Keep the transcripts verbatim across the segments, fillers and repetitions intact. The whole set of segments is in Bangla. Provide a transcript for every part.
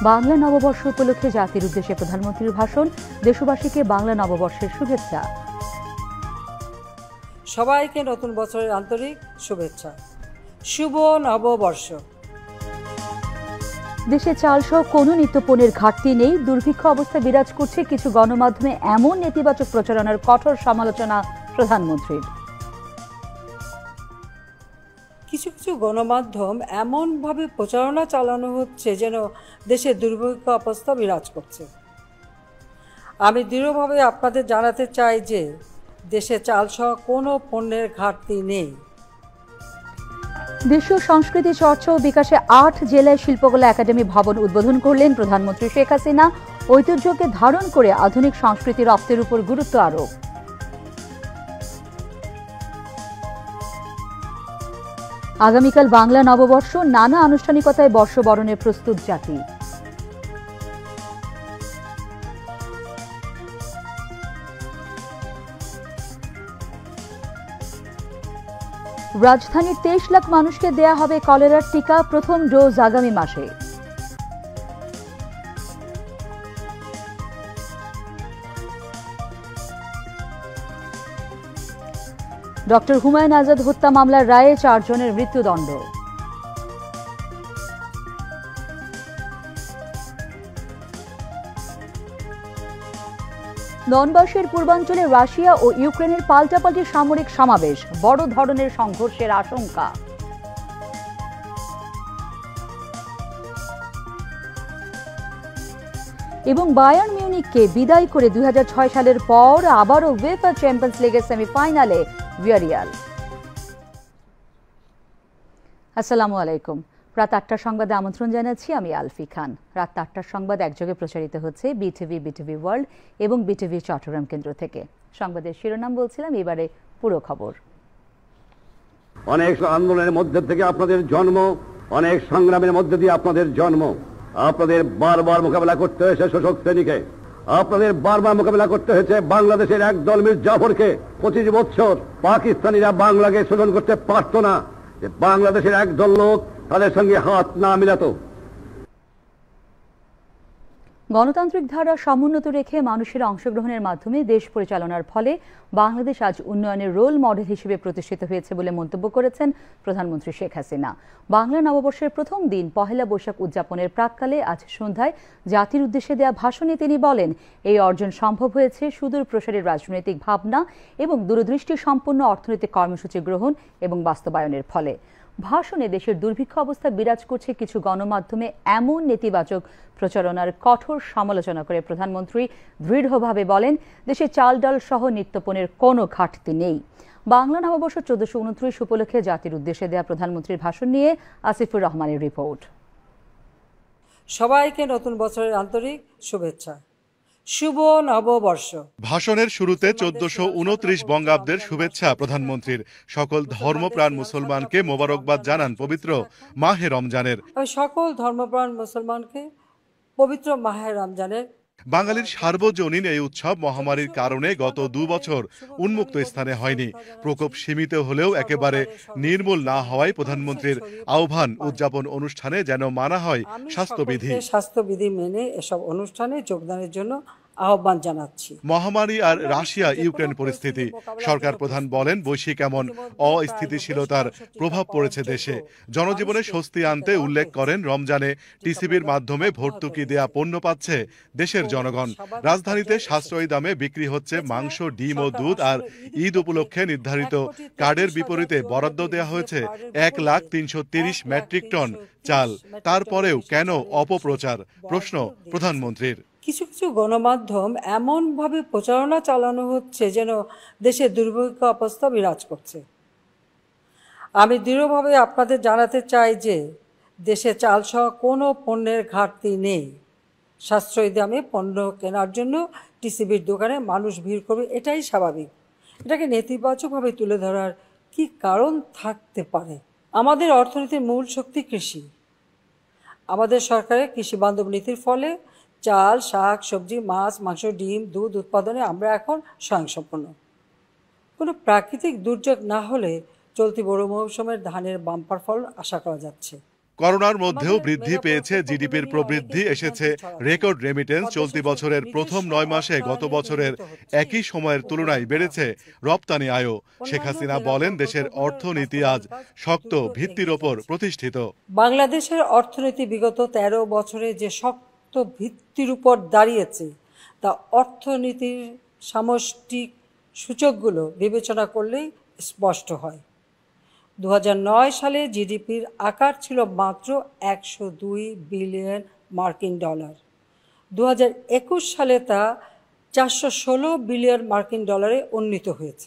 বাংলা নববর্ষ উপলক্ষে জাতির উদ্দেশ্যে প্রধানমন্ত্রীর ভাষণ, দেশবাসীকে বাংলা নববর্ষের শুভেচ্ছা। সবাইকে নতুন বছরের আন্তরিক শুভেচ্ছা। শুভ নববর্ষ। দেশে চালসহ কোনো নিত্যপণ্যের ঘাটতি নেই, দুর্ভিক্ষ অবস্থা বিরাজ করছে, কিছু গণমাধ্যমে এমন নেতিবাচক প্রচারণার কঠোর সমালোচনা প্রধানমন্ত্রীর। কিছু কিছু গণমাধ্যম এমনভাবে প্রচারণা চালানো হচ্ছে যেন দেশে দুর্ভিক্ষ অবস্থা বিরাজ করছে। আমি দৃঢ়ভাবে আপনাদের জানাতে চাই যে দেশে চালসহ কোনো পণ্যের ঘাটতি নেই। দেশীয় সংস্কৃতি চর্চা ও বিকাশে আট জেলায় শিল্পকলা একাডেমি ভবন উদ্বোধন করলেন প্রধানমন্ত্রী শেখ হাসিনা। ঐতিহ্যকে ধারণ করে আধুনিক সংস্কৃতি রপ্তের উপর গুরুত্ব আরোপ। আগামীকাল বাংলা নববর্ষ, নানা আনুষ্ঠানিকতায় বর্ষবরণে প্রস্তুত জাতি। রাজধানীর তেইশ লাখ মানুষকে দেয়া হবে কলেরার টিকা, প্রথম ডোজ আগামী মাসে। ডক্টর হুমায়ুন আজাদ হত্যা মামলার রায়ে চারজনের মৃত্যুদণ্ড। ডনবাসের পূর্বাঞ্চলে রাশিয়া ও ইউক্রেনের পাল্টাপাল্টি সামরিক সমাবেশ, বড় ধরনের সংঘর্ষের আশঙ্কা। এবং বায়ার্ন মিউনিখকে বিদায় করে দুই হাজার ছয় সালের পর আবারও উয়েফা চ্যাম্পিয়ন্স লিগের সেমিফাইনালে ভিয়ারিয়াল। আসসালামু আলাইকুম। রাত আটটার সংবাদে আমন্ত্রণ জানাচ্ছি, আমি আলফি খান। রাত আটটার সংবাদ একযোগে প্রচারিত হচ্ছে বিটিভি, বিটিভি ওয়ার্ল্ড এবং বিটিভি চট্টগ্রাম কেন্দ্র থেকে। সংবাদের শিরোনাম বলছিলাম, এবারে পুরো খবর। অনেক আন্দোলনের মধ্যে থেকে আপনাদের জন্ম, অনেক সংগ্রামের মধ্যে দিয়ে আপনাদের জন্ম। আপনাদের বারবার মোকাবেলা করতে হয়েছে শোষক শ্রেণীকে, আপনাদের বারবার মোকাবেলা করতে হয়েছে বাংলাদেশের একদল মীর জাফরকে। পঁচিশ বছর পাকিস্তানিরা বাংলাকে শোষণ করতে পারত না, যে বাংলাদেশের একদল লোক তাদের সঙ্গে হাত না মিলাতো। গণতান্ত্রিক ধারা সমুন্নত রেখে মানুষের অংশগ্রহণের মাধ্যমে দেশ পরিচালনার ফলে বাংলাদেশ আজ উন্নয়নের রোল মডেল হিসেবে প্রতিষ্ঠিত হয়েছে বলে মন্তব্য করেছেন প্রধানমন্ত্রী শেখ হাসিনা। বাংলা নববর্ষের প্রথম দিন পহেলা বৈশাখ উদযাপনের প্রাক্কালে আজ সন্ধ্যায় জাতির উদ্দেশ্যে দেয়া ভাষণে তিনি বলেন, এই অর্জন সম্ভব হয়েছে সুদূর প্রসারের রাজনৈতিক ভাবনা এবং দূরদৃষ্টি সম্পন্ন অর্থনৈতিক কর্মসূচি গ্রহণ এবং বাস্তবায়নের ফলে। ভাষণে দেশের দুর্ভিক্ষ অবস্থা বিরাজ করছে, কিছু গণমাধ্যমে এমন নেতিবাচক প্রচারণার কঠোর সমালোচনা করে প্রধানমন্ত্রী দৃঢ়ভাবে বলেন, দেশে চাল ডাল সহ নিত্যপণ্যের কোনো ঘাটতি নেই। বাংলা নববর্ষ চোদ্দশো উনত্রিশ উপলক্ষে জাতির উদ্দেশ্যে দেয়া প্রধানমন্ত্রীর ভাষণ নিয়ে আসিফুর রহমানের রিপোর্ট। সবাইকে নতুন বছরের আন্তরিক শুভেচ্ছা। শুভ নববর্ষ। ভাষণের শুরুতে চোদ্দশো উনত্রিশ বঙ্গাব্দের শুভেচ্ছা প্রধানমন্ত্রীর। সকল ধর্মপ্রাণ মুসলমানকে মোবারকবাদ জানান পবিত্র মাহে রমজানের। সকল ধর্মপ্রাণ মুসলমানকে পবিত্র মাহে রমজানের। বাঙালির সার্বজনীন এই উৎসব মহামারীর কারণে গত দু বছর উন্মুক্ত স্থানে হয়নি। প্রকোপ সীমিত হলেও একেবারে নির্মূল না হওয়ায় প্রধানমন্ত্রীর আহ্বান, উদযাপন অনুষ্ঠানে যেন মানা হয় স্বাস্থ্যবিধি। স্বাস্থ্যবিধি মেনে এসব অনুষ্ঠানে যোগদানের জন্য আহ্বান জানাচ্ছি। মহামারী আর রাশিয়া ইউক্রেন পরিস্থিতি। সরকার প্রধান বলেন, বৈশ্বিক এমন অস্থিতিশীলতার প্রভাব পড়েছে দেশে। জনজীবনে স্বস্তি আনতে উল্লেখ করেন, রমজানে টিসিবির মাধ্যমে ভর্তুকি দেয়া পণ্য পাচ্ছে দেশের জনগণ। রাজধানীতে সাশ্রয়ী দামে বিক্রি হচ্ছে মাংস, ডিম ও দুধ। আর ঈদ উপলক্ষে নির্ধারিত কার্ডের বিপরীতে বরাদ্দ দেওয়া হয়েছে এক লাখ তিনশো তিরিশ মেট্রিক টন চাল। তারপরেও কেন অপপ্রচার? প্রশ্ন প্রধানমন্ত্রীর। কিছু কিছু গণমাধ্যম এমনভাবে প্রচারণা চালানো হচ্ছে যেন দেশে দুর্ভিক্ষ অবস্থা বিরাজ করছে। আমি দৃঢ়ভাবে আপনাদের জানাতে চাই যে দেশে চালসহ কোনো পণ্যের ঘাটতি নেই। সাশ্রয়ী দামে পণ্য কেনার জন্য টিসিবির দোকানে মানুষ ভিড় করবে, এটাই স্বাভাবিক। এটাকে নেতিবাচকভাবে তুলে ধরার কি কারণ থাকতে পারে? আমাদের অর্থনীতির মূল শক্তি কৃষি। আমাদের সরকারের কৃষি বান্ধব নীতির ফলে চাল, শাক, সবজি, মাছ, মাংস, ডিম, দুধ উৎপাদনে আমরা এখন স্বয়ংসম্পূর্ণ। কোনো প্রাকৃতিক দুর্যোগ না হলে চলতি বড় মৌসুমের ধানের বাম্পার ফলন আশা করা যাচ্ছে। করোনার মধ্যেও বৃদ্ধি পেয়েছে জিডিপির প্রবৃদ্ধি, এসেছে রেকর্ড রেমিটেন্স। চলতি বছরের প্রথম নয় মাসে গত বছরের একই সময়ের তুলনায় বেড়েছে রপ্তানি আয়ও। শেখ হাসিনা বলেন, দেশের অর্থনীতি আজ শক্ত ভিত্তির ওপর প্রতিষ্ঠিত। বাংলাদেশের অর্থনীতি বিগত তেরো বছরে যে শক্ত ভিত্তির উপর দাঁড়িয়েছে তা অর্থনীতির সামষ্টিক সূচকগুলো বিবেচনা করলেই স্পষ্ট হয়। দু হাজার নয় সালে জিডিপির আকার ছিল মাত্র একশো দুই বিলিয়ন মার্কিন ডলার। দু হাজার একুশ সালে তা চারশো ষোলো বিলিয়ন মার্কিন ডলারে উন্নীত হয়েছে।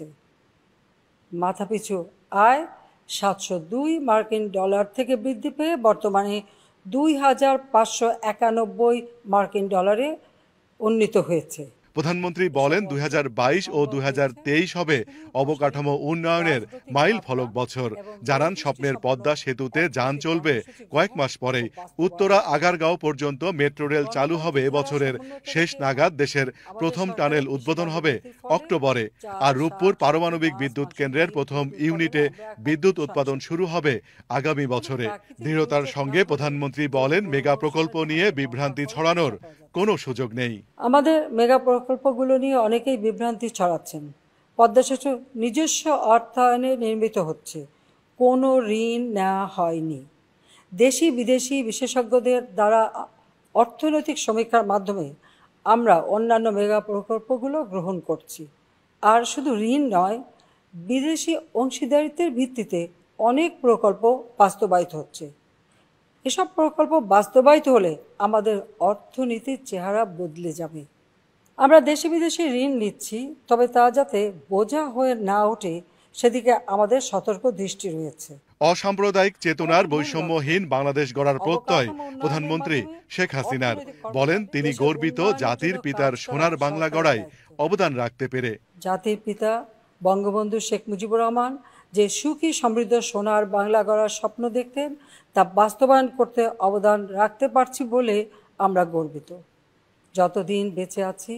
মাথাপিছু আয় সাতশো দুই মার্কিন ডলার থেকে বৃদ্ধি পেয়ে বর্তমানে দুই হাজার পাঁচশো একানব্বই মার্কিন ডলারে উন্নীত হয়েছে। প্রধানমন্ত্রী বলেন, দুই হাজার বাইশ ও দুই হাজার তেইশ হবে অবকাঠামো উন্নয়নের মাইল ফলক বছর। জানান, স্বপ্নের পদ্মা সেতুতে যান চলবে কয়েক মাস পরেই। উত্তরা আগারগাঁও পর্যন্ত মেট্রো রেল চালু হবে এবছরের শেষ নাগাদ। দেশের প্রথম টানেল উদ্বোধন হবে অক্টোবরে। আর রূপপুর পারমাণবিক বিদ্যুৎ কেন্দ্রের প্রথম ইউনিটে বিদ্যুৎ উৎপাদন শুরু হবে আগামী বছরে। দৃঢ়তার সঙ্গে প্রধানমন্ত্রী বলেন, মেগা প্রকল্প নিয়ে বিভ্রান্তি ছড়ানোর কোনো সুযোগ নেই। আমাদের মেগা প্রকল্পগুলো নিয়ে অনেকেই বিভ্রান্তি ছড়াচ্ছেন। পদ্মা সেতু নিজস্ব অর্থায়নে নির্মিত হচ্ছে, কোনো ঋণ নেওয়া হয়নি। দেশি বিদেশি বিশেষজ্ঞদের দ্বারা অর্থনৈতিক সমীক্ষার মাধ্যমে আমরা অন্যান্য মেগা প্রকল্পগুলো গ্রহণ করছি। আর শুধু ঋণ নয়, বিদেশি অংশীদারিত্বের ভিত্তিতে অনেক প্রকল্প বাস্তবায়িত হচ্ছে। এসব প্রকল্প বাস্তবায়িত হলে আমাদের অর্থনীতির চেহারা বদলে যাবে। আমরা দেশি বিদেশি ঋণ নিচ্ছি, তবে তা যাতে বোঝা হয়ে না ওঠে সেদিকে আমাদের সতর্ক দৃষ্টি রয়েছে। অসাম্প্রদায়িক চেতনার বৈষম্যহীন বাংলাদেশ গড়ার প্রত্যয় প্রধানমন্ত্রী শেখ হাসিনার। বলেন, তিনি গর্বিত জাতির পিতার সোনার বাংলা গড়ায় অবদান রাখতে পেরে। জাতির পিতা বঙ্গবন্ধু শেখ মুজিবুর রহমান যে সুখী সমৃদ্ধ সোনার বাংলা গড়ার স্বপ্ন দেখতেন, তা বাস্তবায়ন করতে অবদান রাখতে পারছি বলে আমরা গর্বিত। যতদিন বেঁচে আছি,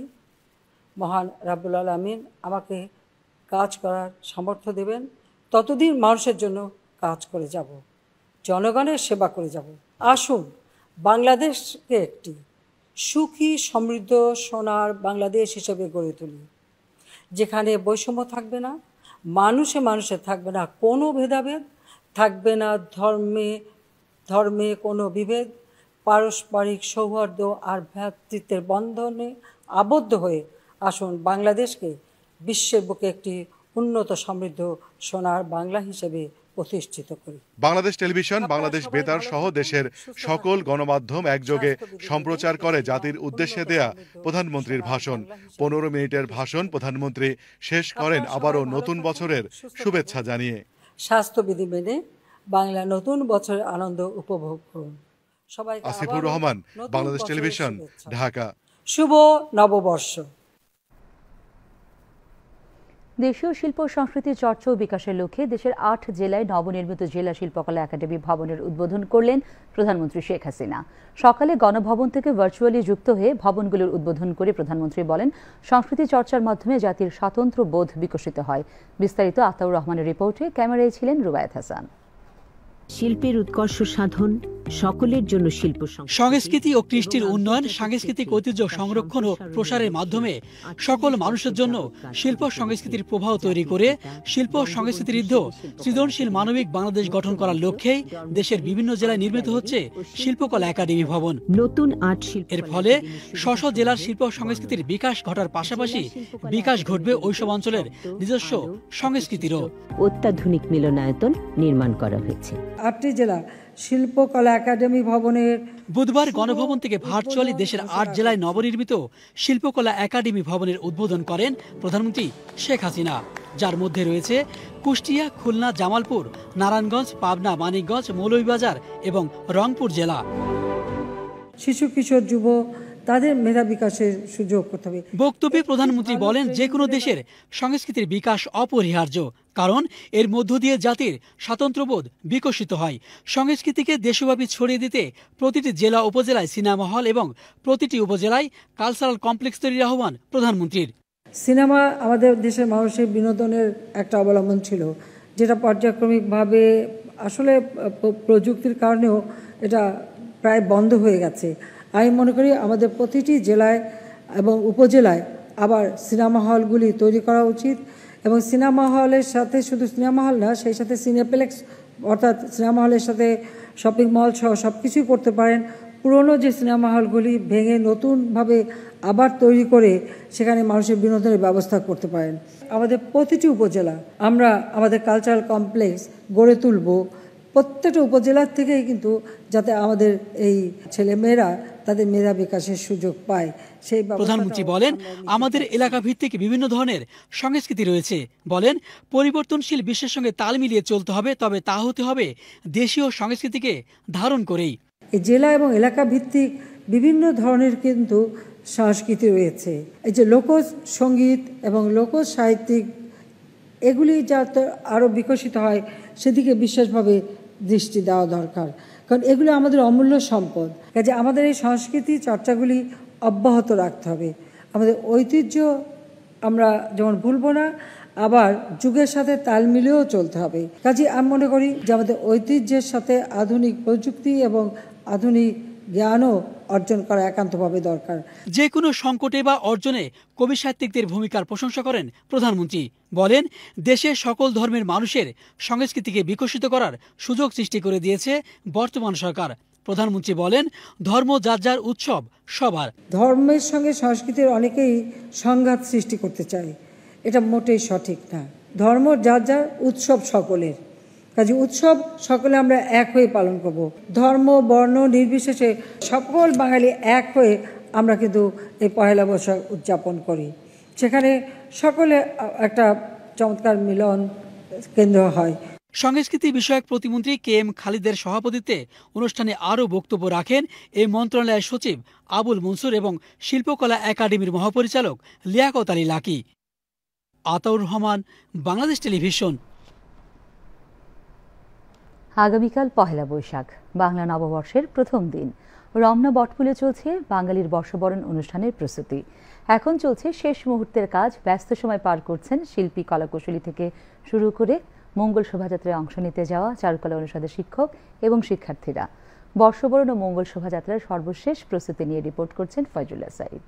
মহান রাব্বুল আলামিন আমাকে কাজ করার সামর্থ্য দেবেন, ততদিন মানুষের জন্য কাজ করে যাব, জনগণের সেবা করে যাব। আসুন বাংলাদেশকে একটি সুখী সমৃদ্ধ সোনার বাংলাদেশ হিসেবে গড়ে তুলি, যেখানে বৈষম্য থাকবে না, মানুষে মানুষে থাকবে না কোনো ভেদাভেদ, থাকবে না ধর্মে ধর্মে কোনো বিভেদ, পারস্পরিক সৌহার্দ্য আর ভ্রাতৃত্বের বন্ধনে আবদ্ধ হয়ে আসুন বাংলাদেশকে বিশ্বের বুকে একটি উন্নত সমৃদ্ধ সোনার বাংলা হিসেবে প্রতিষ্ঠিত করি। বাংলাদেশ টেলিভিশন, বাংলাদেশ বেতার সহ দেশের সকল গণমাধ্যম একযোগে সম্প্রচার করে জাতির উদ্দেশ্যে দেয়া প্রধানমন্ত্রীর ভাষণ। পনেরো মিনিটের ভাষণ প্রধানমন্ত্রী শেষ করেন আবারও নতুন বছরের শুভেচ্ছা জানিয়ে। স্বাস্থ্যবিধি মেনে বাংলা নতুন বছরের আনন্দ উপভোগ করুন। সবাইকে আসিফুর রহমান, বাংলাদেশ টেলিভিশন, ঢাকা। শুভ নববর্ষ। দেশীয় শিল্প সংস্কৃতি চর্চা ও বিকাশের লক্ষ্যে দেশের আট জেলায় নবনির্মিত জেলা শিল্পকলা একাডেমি ভবনের উদ্বোধন করলেন প্রধানমন্ত্রী শেখ হাসিনা। সকালে গণভবন থেকে ভার্চুয়ালি যুক্ত হয়ে ভবনগুলোর উদ্বোধন করে প্রধানমন্ত্রী বলেন, সংস্কৃতি চর্চার মাধ্যমে জাতির স্বাতন্ত্র্য বোধ বিকশিত হয়। বিস্তারিত আতাউর রহমানের রিপোর্টে, ক্যামেরায় ছিলেন রুবায়েত হাসান। শিল্পের উৎকর্ষ সাধন, সকলের জন্য শিল্প সংস্কৃতি ও কৃষ্টির উন্নয়ন, সাংস্কৃতিক ঐতিহ্য সংরক্ষণ ও প্রসারের মাধ্যমে সকল মানুষের জন্য শিল্প সংস্কৃতির প্রবাহ তৈরি করে শিল্প সংস্কৃতির সৃজনশীল মানবিক বাংলাদেশ গঠন করার লক্ষ্যেই দেশের বিভিন্ন জেলায় নির্মিত হচ্ছে শিল্পকলা একাডেমি ভবন। নতুন আর্ট শিল্প, এর ফলে স্ব জেলার শিল্প সংস্কৃতির বিকাশ ঘটার পাশাপাশি বিকাশ ঘটবে ওইসব অঞ্চলের নিজস্ব সংস্কৃতিরও। অত্যাধুনিক মিলনায়তন নির্মাণ করা হয়েছে। আটটি জেলা শিল্পকলা একাডেমি ভবনের বুধবার গণভবন থেকে ভার্চুয়ালি দেশের আট জেলায় নবনির্মিত শিল্পকলা একাডেমি ভবনের উদ্বোধন করেন প্রধানমন্ত্রী শেখ হাসিনা, যার মধ্যে রয়েছে কুষ্টিয়া, খুলনা, জামালপুর, নারায়ণগঞ্জ, পাবনা, মানিকগঞ্জ, মৌলভীবাজার এবং রংপুর জেলা। শিশু কিশোর যুব তাদের মেধা বিকাশের সুযোগ করতে হবে। বক্তব্যে প্রধানমন্ত্রী বলেন, যে কোনো দেশের সংস্কৃতির বিকাশ অপরিহার্য, কারণ এর মধ্য দিয়ে জাতির স্বাতন্ত্র্যবোধ বিকশিত হয়। সংস্কৃতিকে দেশব্যাপী ছড়িয়ে দিতে প্রতিটি জেলা উপজেলায় সিনেমা হল এবং প্রতিটি উপজেলায় কালচারাল কমপ্লেক্স তৈরির আহ্বান প্রধানমন্ত্রীর। সিনেমা আমাদের দেশের মানুষের বিনোদনের একটা অবলম্বন ছিল, যেটা পর্যায়ক্রমিকভাবে আসলে প্রযুক্তির কারণেও এটা প্রায় বন্ধ হয়ে গেছে। আমি মনে করি আমাদের প্রতিটি জেলায় এবং উপজেলায় আবার সিনেমা হলগুলি তৈরি করা উচিত এবং সিনেমা হলের সাথে শুধু সিনেমা হল না, সেই সাথে সিনেপ্লেক্স অর্থাৎ সিনেমা হলের সাথে শপিং মল সহ সব কিছুই করতে পারেন। পুরনো যে সিনেমা হলগুলি ভেঙে নতুনভাবে আবার তৈরি করে সেখানে মানুষের বিনোদনের ব্যবস্থা করতে পারেন। আমাদের প্রতিটি উপজেলা আমরা আমাদের কালচারাল কমপ্লেক্স গড়ে তুলব, প্রত্যেকটা উপজেলার থেকেই কিন্তু যাতে আমাদের এই ছেলেমেয়েরা তাদের মেধা বিকাশের সুযোগ পায় সেই। প্রধানমন্ত্রী বলেন, আমাদের এলাকা ভিত্তিক বিভিন্ন ধরনের সংস্কৃতি রয়েছে। বলেন, পরিবর্তনশীল বিশ্বের সঙ্গে তাল মিলিয়ে চলতে হবে, তবে তা হতে হবে দেশীয় সংস্কৃতিকে ধারণ করেই। এই জেলা এবং এলাকা ভিত্তিক বিভিন্ন ধরনের কিন্তু সংস্কৃতি রয়েছে। এই যে লোক সঙ্গীত এবং লোক সাহিত্যিক এগুলি যাতে আরও বিকশিত হয় সেদিকে বিশেষভাবে দৃষ্টি দেওয়া দরকার, কারণ এগুলো আমাদের অমূল্য সম্পদ। কাজে আমাদের এই সংস্কৃতি চর্চাগুলি অব্যাহত রাখতে হবে। আমাদের ঐতিহ্য আমরা যেমন ভুলবো না, আবার যুগের সাথে তাল মিলিয়েও চলতে হবে। কাজে আমি মনে করি যে আমাদের ঐতিহ্যের সাথে আধুনিক প্রযুক্তি এবং আধুনিক জ্ঞানও অর্জন করা একান্তভাবে দরকার। যে কোনো সংকটে বা অর্জনে কবি সাহিত্যিকদের ভূমিকার প্রশংসা করেন প্রধানমন্ত্রী। বলেন, দেশের সকল ধর্মের মানুষের সংস্কৃতিকে বিকশিত করার সুযোগ সৃষ্টি করে দিয়েছে বর্তমান সরকার। প্রধানমন্ত্রী বলেন, ধর্ম যার যার উৎসব সবার। ধর্মের সঙ্গে সংস্কৃতির অনেকেই সংঘাত সৃষ্টি করতে চায়, এটা মোটেই সঠিক না। ধর্ম যার যার, উৎসব সকলের। কাজে উৎসব সকলে আমরা এক হয়ে পালন করব। ধর্ম বর্ণ নির্বিশেষে সকল বাঙালি এক হয়ে আমরা কিন্তু এই পহেলা বৈশাখ উদযাপন করি। সেখানে সকলে একটা চমৎকার মিলন কেন্দ্র হয়। সংস্কৃতি বিষয়ক প্রতিমন্ত্রী কে এম খালিদের সভাপতিত্বে অনুষ্ঠানে আরও বক্তব্য রাখেন এই মন্ত্রণালয়ের সচিব আবুল মনসুর এবং শিল্পকলা একাডেমির মহাপরিচালক লিয়াকত আলী লাকি। আতাউর রহমান, বাংলাদেশ টেলিভিশন। আগামীকাল পহেলা বৈশাখ, বাংলা নববর্ষের প্রথম দিন। রমনা বটমূলে চলছে বাঙালির বর্ষবরণ অনুষ্ঠানের প্রস্তুতি। এখন চলছে শেষ মুহূর্তের কাজ। ব্যস্ত সময় পার করছেন শিল্পী, কলাকুশলী থেকে শুরু করে মঙ্গল শোভাযাত্রায় অংশ নিতে যাওয়া চারুকলা অনুষদের শিক্ষক এবং শিক্ষার্থীরা। বর্ষবরণ ও মঙ্গল শোভাযাত্রার সর্বশেষ প্রস্তুতি নিয়ে রিপোর্ট করছেন ফয়জুল্লাহ সাইদ।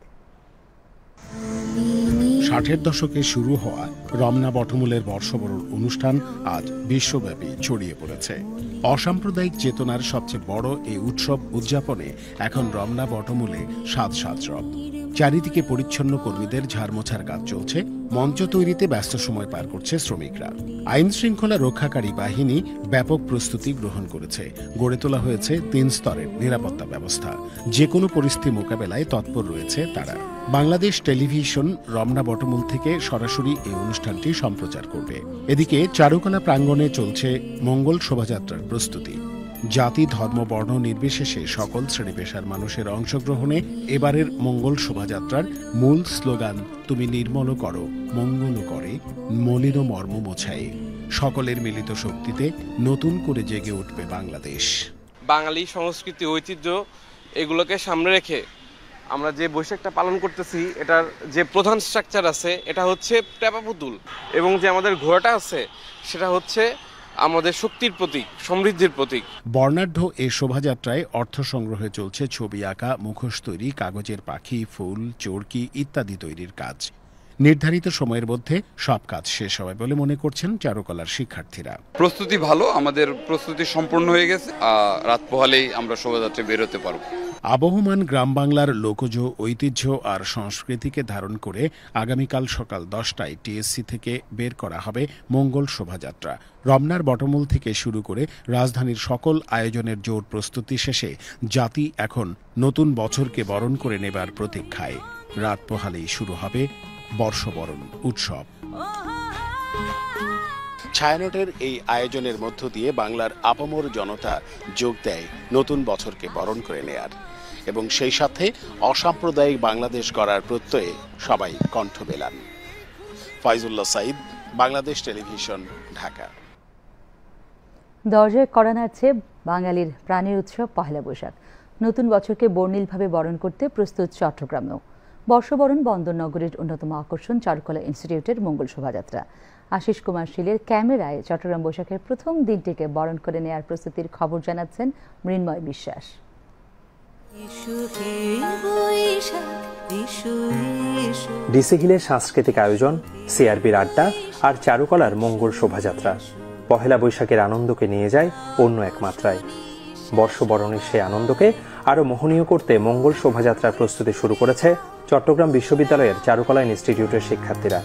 ষাটের দশকে শুরু হওয়া রমনা বটমূলের বর্ষবরণ অনুষ্ঠান আজ বিশ্বব্যাপী ছড়িয়ে পড়েছে। অসাম্প্রদায়িক চেতনার সবচেয়ে বড় এই উৎসব উদযাপনে এখন রমনা বটমূলে সাজ সাজ রব। চারিদিকে পরিচ্ছন্ন কর্মীদের ঝাড় মোছার কাজ চলছে, মঞ্চ তৈরিতে ব্যস্ত সময় পার করছে শ্রমিকরা। আইন শৃঙ্খলা রক্ষাকারী বাহিনী ব্যাপক প্রস্তুতি গ্রহণ করেছে। গড়ে তোলা হয়েছে তিন স্তরের নিরাপত্তা ব্যবস্থা। যে কোনো পরিস্থিতি মোকাবেলায় তৎপর রয়েছে তারা। বাংলাদেশ টেলিভিশন রমনা বটমূল থেকে সরাসরি এই অনুষ্ঠানটি সম্প্রচার করবে। এদিকে চারুকলা প্রাঙ্গণে চলছে মঙ্গল শোভাযাত্রার প্রস্তুতি। জাতি, ধর্ম, বর্ণ নির্বিশেষে সকল শ্রেণী পেশার মানুষের অংশগ্রহণে এবারের মঙ্গল শোভাযাত্রার মূল স্লোগান তুমি নির্মল করো, মঙ্গল করে, মলিন মর্ম মোছায়ে। সকলের মিলিত শক্তিতে নতুন করে জেগে উঠবে বাংলাদেশ। বাঙালি সংস্কৃতি, ঐতিহ্য এগুলোকে সামনে রেখে আমরা যে বৈশাখটা পালন করতেছি, এটার যে প্রধান স্ট্রাকচার আছে এটা হচ্ছে টেপা পুতুল, এবং যে আমাদের ঘোড়াটা আছে সেটা হচ্ছে আমাদের শক্তির প্রতীক, সমৃদ্ধির প্রতীক। বর্ণাঢ্য এই শোভাযাত্রায় অর্থ সংগ্রহে চলছে ছবি আঁকা, মুখোশ তৈরি, কাগজের পাখি, ফুল, চরকি ইত্যাদি তৈরির কাজ। নির্ধারিত সময়ের মধ্যে সব কাজ শেষ হবে বলে মনে করছেন চারুকলার শিক্ষার্থীরা। প্রস্তুতি ভালো, আমাদের প্রস্তুতি সম্পূর্ণ হয়ে গেছে। রাত পোহালেই আমরা শোভাযাত্রা বের হতে পারব। আবহমান গ্রাম বাংলার লোকজ ঐতিহ্য আর সংস্কৃতিকে ধারণ করে আগামীকাল সকাল দশটায় টিএসসি থেকে বের করা হবে মঙ্গল শোভাযাত্রা। রমনার বটমূল থেকে শুরু করে রাজধানীর সকল আয়োজনের জোর প্রস্তুতি শেষে জাতি এখন নতুন বছরকে বরণ করে নেবার প্রতীক্ষায়। রাত পোহালেই শুরু হবে বর্ষবরণ উৎসব। ছায়ানটের এই আয়োজনের মধ্য দিয়ে বাংলার আপামর জনতা যোগ দেয় নতুন বছরকে বরণ করে নেয়ার, এবং সেই সাথে অসাম্প্রদায়িক বাংলাদেশ গড়ার প্রত্যয়ে সবাই কণ্ঠ মেলান। ফয়জুল্লাহ সাইদ, বাংলাদেশ টেলিভিশন, ঢাকা। দরজায় কড়া নাড়ছে বাঙালির প্রাণের উৎসব পহেলা বৈশাখ। নতুন বছরকে বর্ণিলভাবে বরণ করতে প্রস্তুত চট্টগ্রামেও। বর্ষবরণ বন্দরনগরীর অন্যতম আকর্ষণ চারুকলা ইনস্টিটিউটের মঙ্গল শোভাযাত্রা। আশিস কুমার শীলের ক্যামেরায় চট্টগ্রাম বৈশাখের প্রথম দিনটিকে বরণ করে নেয়ার প্রস্তুতির খবর জানাচ্ছেন মৃন্ময় বিশ্বাস। ডিসি হিলের সাংস্কৃতিক আয়োজন, সিআরবির আড্ডা আর চারুকলার মঙ্গল শোভাযাত্রা পহেলা বৈশাখের আনন্দকে নিয়ে যায় অন্য এক মাত্রায়। বর্ষবরণের সেই আনন্দকে আরো মোহনীয় করতে মঙ্গল শোভাযাত্রার প্রস্তুতি শুরু করেছে চট্টগ্রাম বিশ্ববিদ্যালয়ের চারুকলা ইনস্টিটিউটের শিক্ষার্থীরা।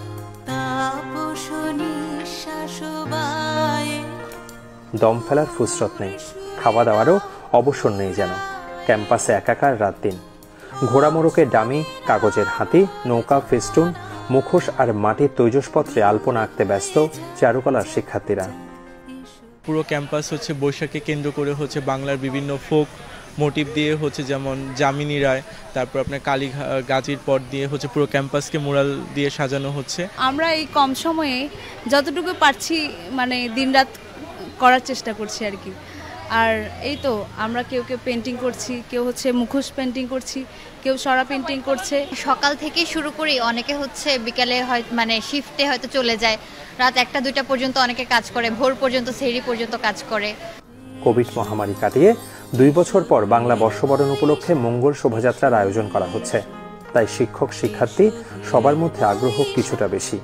দম ফেলার ফুসরত নেই, খাওয়া দাওয়ারও অবসর নেই যেন। ক্যাম্পাসে একাকার রাত দিন। ঘোড়া মোড়কে ডামি, কাগজের হাতি, নৌকা, ফেস্টুন, মুখোশ আর মাটির তৈজসপত্রে আলপনা আঁকতে ব্যস্ত চারুকলার শিক্ষার্থীরা। পুরো ক্যাম্পাস হচ্ছে বৈশাখকে কেন্দ্র করে হচ্ছে বাংলার বিভিন্ন ফোক মোটিভ দিয়ে হচ্ছে, যেমন যামিনী রায়, তারপর আপনার কালী গাজির পট দিয়ে হচ্ছে পুরো ক্যাম্পাসকে মুরাল দিয়ে সাজানো হচ্ছে। আমরা এই কম সময়ে যতটুকু পারছি মানে দিনরাত করার চেষ্টা করছি আর কি। আর এই তো আমরা কেউ কেউ পেন্টিং করছি, কেউ হচ্ছে মুখোশ পেন্টিং করছি, কেউ সরা পেন্টিং করছে। সকাল থেকে শুরু করি, অনেকে হচ্ছে বিকালে হয় মানে শিফটে হয়তো চলে যায়, রাত একটা দুইটা পর্যন্ত অনেকে কাজ করে, ভোর পর্যন্ত সেহরি পর্যন্ত কাজ করে। কোভিড মহামারী কাটিয়ে দুই বছর পর বাংলা বর্ষবরণ উপলক্ষে মঙ্গল শোভাযাত্রার আয়োজন করা হচ্ছে, তাই শিক্ষক শিক্ষার্থী সবার মধ্যে আগ্রহ কিছুটা বেশি।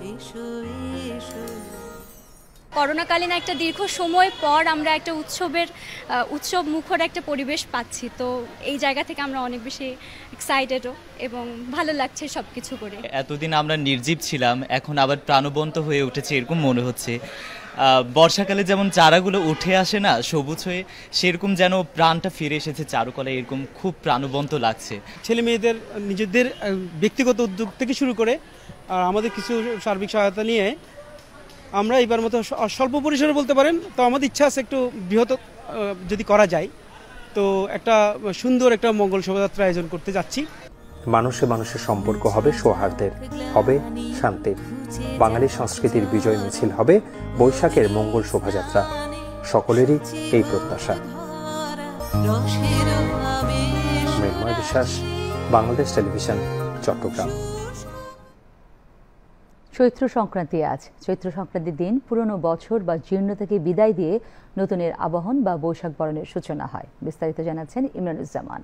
করোনাকালীন একটা দীর্ঘ সময় পর আমরা একটা উৎসবের উৎসব মুখর একটা পরিবেশ পাচ্ছি, তো এই জায়গা থেকে আমরা অনেক বেশি এক্সাইটেডও এবং ভালো লাগছে সব কিছু করে। এতদিন আমরা নির্জীব ছিলাম, এখন আবার প্রাণবন্ত হয়ে উঠেছে এরকম মনে হচ্ছে। বর্ষাকালে যেমন চারাগুলো উঠে আসে না সবুজ হয়ে, সেরকম যেন প্রাণটা ফিরে এসেছে চারুকলায়, এরকম খুব প্রাণবন্ত লাগছে। ছেলে মেয়েদের নিজেদের ব্যক্তিগত উদ্যোগ থেকে শুরু করে আর আমাদের কিছু সার্বিক সহায়তা নিয়ে আমরা এবার মতো স্বল্প পরিসরে বলতে পারেন, তো আমাদের ইচ্ছা আছে একটু বৃহৎ যদি করা যায়, তো একটা সুন্দর একটা মঙ্গল শোভাযাত্রা আয়োজন করতে যাচ্ছি। মানুষে মানুষের সম্পর্ক হবে সৌহার্দ্যের, হবে শান্তির। বাঙালি সংস্কৃতির বিজয় মিছিল হবে বৈশাখের মঙ্গল শোভাযাত্রা। সকলেরই এই প্রত্যাশা। মৃন্ময় বিশ্বাস, বাংলাদেশ টেলিভিশন, চট্টগ্রাম। চৈত্র সংক্রান্তি আজ। চৈত্র সংক্রান্তির দিন পুরনো বছর বা জীর্ণ থেকে বিদায় দিয়ে নতুনের আবাহন বা বৈশাখ বরণের সূচনা হয়। বিস্তারিত জানাচ্ছেন ইমরানুজ্জামান।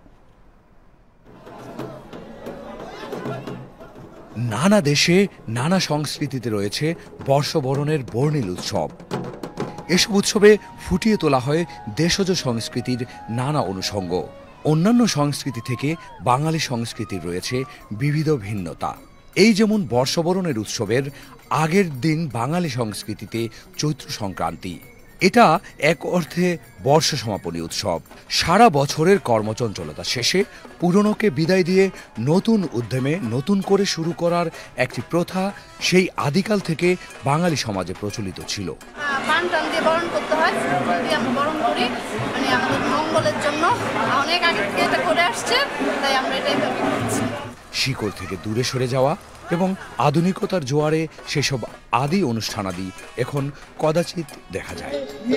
নানা দেশে নানা সংস্কৃতিতে রয়েছে বর্ষবরণের বর্ণিল উৎসব। এসব উৎসবে ফুটিয়ে তোলা হয় দেশজ সংস্কৃতির নানা অনুষঙ্গ। অন্যান্য সংস্কৃতি থেকে বাঙালি সংস্কৃতির রয়েছে বিবিধ ভিন্নতা। এই যেমন বর্ষবরণের উৎসবের আগের দিন বাঙালি সংস্কৃতিতে চৈত্র সংক্রান্তি। এটা এক অর্থে বর্ষ সমাপনী উৎসব। সারা বছরের কর্মচঞ্চলতা শেষে পুরনোকে বিদায় দিয়ে নতুন উদ্যমে নতুন করে শুরু করার একটি প্রথা সেই আদিকাল থেকে বাঙালি সমাজে প্রচলিত ছিল। পান টান দিয়ে বরণ করতে হয়, আমরা বরণ করি মানে আমাদের মঙ্গলের জন্য, অনেক আগে থেকে এটা করে আসছে, তাই আমরা এটাই করছি। শিকড় থেকে দূরে সরে যাওয়া এবং আধুনিকতার জোয়ারে সেসব আদি অনুষ্ঠানাদি এখন কদাচিৎ দেখা যায়।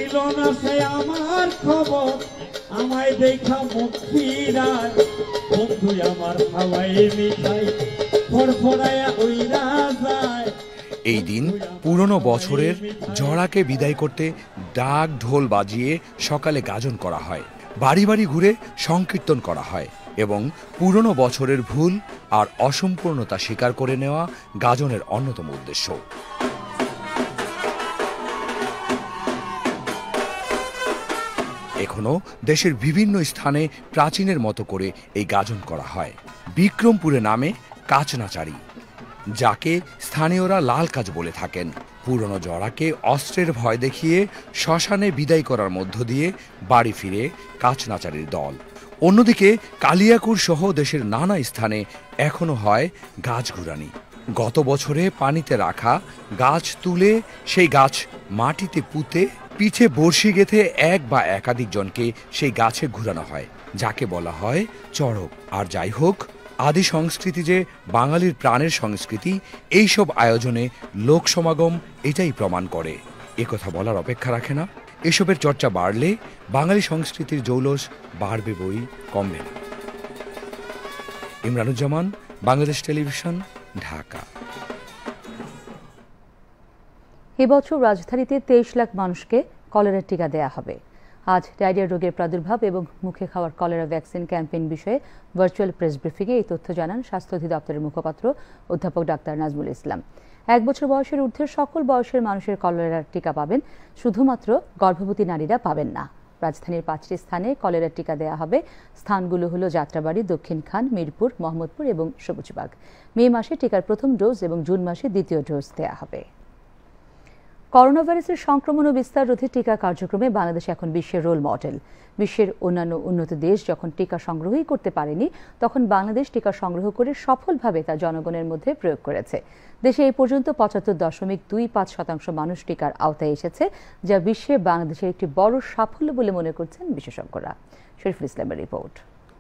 এই দিন পুরনো বছরের জড়াকে বিদায় করতে ডাক ঢোল বাজিয়ে সকালে গাজন করা হয়, বাড়ি বাড়ি ঘুরে সংকীর্তন করা হয় এবং পুরনো বছরের ভুল আর অসম্পূর্ণতা স্বীকার করে নেওয়া গাজনের অন্যতম উদ্দেশ্য। এখনো দেশের বিভিন্ন স্থানে প্রাচীনের মতো করে এই গাজন করা হয়। বিক্রমপুরে নামে কাচনাচারি, যাকে স্থানীয়রা লাল কাজ বলে থাকেন। পুরনো জড়াকে অস্ত্রের ভয় দেখিয়ে শ্মশানে বিদায় করার মধ্য দিয়ে বাড়ি ফিরে কাচনাচারির দল। অন্যদিকে কালিয়াকুর সহ দেশের নানা স্থানে এখনো হয় গাছ ঘুরানি। গত বছরে পানিতে রাখা গাছ তুলে সেই গাছ মাটিতে পুঁতে পিঠে বড়শি গেঁথে এক বা একাধিক জনকে সেই গাছে ঘুরানো হয়, যাকে বলা হয় চড়ক। আর যাই হোক, আদি সংস্কৃতি যে বাঙালির প্রাণের সংস্কৃতি, এইসব আয়োজনে লোক সমাগম এটাই প্রমাণ করে। একথা বলার অপেক্ষা রাখে না। এসবের চর্চা বাড়লে বাঙালি সংস্কৃতির জৌলস বাড়বে বই কমবে না। ইমরানুজ্জামান, বাংলাদেশ টেলিভিশন, ঢাকা। এবছর রাজধানীতে তেইশ লাখ মানুষকে কলেরার টিকা দেয়া হবে। আজ ডায়রিয়া রোগের প্রাদুর্ভাব এবং মুখে খাওয়ার কলেরা ভ্যাকসিন ক্যাম্পেইন বিষয়ে ভার্চুয়াল প্রেস ব্রিফিংয়ে এই তথ্য জানান স্বাস্থ্য অধিদপ্তরের মুখপাত্র অধ্যাপক ডাক্তার নাজমুল ইসলাম। এক বছর বয়সের ঊর্ধ্বের সকল বয়সের মানুষের কলেরার টিকা পাবেন, শুধুমাত্র গর্ভবতী নারীরা পাবেন না। রাজধানীর পাঁচটি স্থানে কলেরার টিকা দেয়া হবে। স্থানগুলো হলো যাত্রাবাড়ি, দক্ষিণখান, মিরপুর, মোহাম্মদপুর এবং সবুজবাগ। মে মাসে টিকার প্রথম ডোজ এবং জুন মাসে দ্বিতীয় ডোজ দেয়া হবে। করোনা ভাইরাসের সংক্রমণ ও বিস্তার রোধে টিকা কার্যক্রমে বাংলাদেশ এখন বিশ্বের রোল মডেল। বিশ্বের অন্যান্য উন্নত দেশ যখন টিকা সংগ্রহই করতে পারেনি, তখন বাংলাদেশ টিকা সংগ্রহ করে সফলভাবে তা জনগণের মধ্যে প্রয়োগ করেছে। দেশে এই পর্যন্ত পঁচাত্তর দশমিক দুই পাঁচ শতাংশ মানুষ টিকার আওতায় এসেছে, যা বিশ্বে বাংলাদেশের একটি বড় সাফল্য বলে মনে করছেন বিশেষজ্ঞরা। শরীফুল ইসলামের রিপোর্ট।